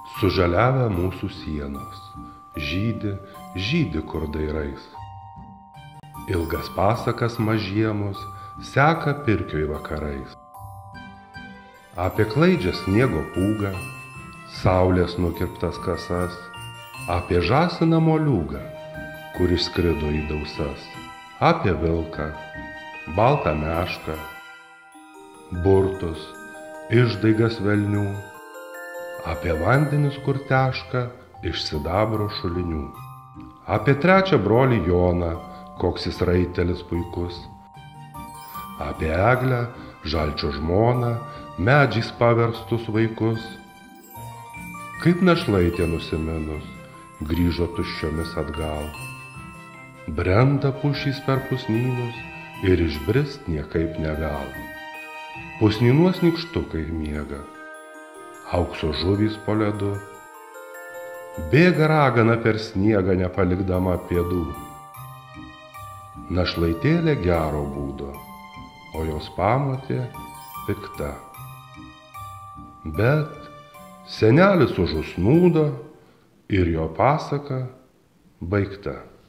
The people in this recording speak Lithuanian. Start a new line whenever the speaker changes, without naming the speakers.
Sužaliavę mūsų sienos, žydi, kur dairais. Ilgas pasakas mažiemus seka pirkioj vakarais. Apie klaidžią sniego pūgą, saulės nukirptas kasas, apie žąsiną moliūgą, kur išskrido į dausas, apie vilką, baltą mešką, burtus, išdaigas velnių, apie vandenis, kur teška iš sidabro šulinių, apie trečią brolį Joną, koks jis raitelis puikus, apie eglę, žalčio žmoną, medžiais paverstus vaikus. Kaip našlaitė nusiminus, grįžo tuščiomis atgal. Brenda pušys per pusnynus ir išbrist niekaip negal. Pusnynuos nykštukai miega, aukso žuvys po ledu. Bėga ragana per sniegą, nepalikdama pėdų. Našlaitėlė gero būdo, o jos pamotė pikta. Bet senelis užusnūdo ir jo pasaka baigta.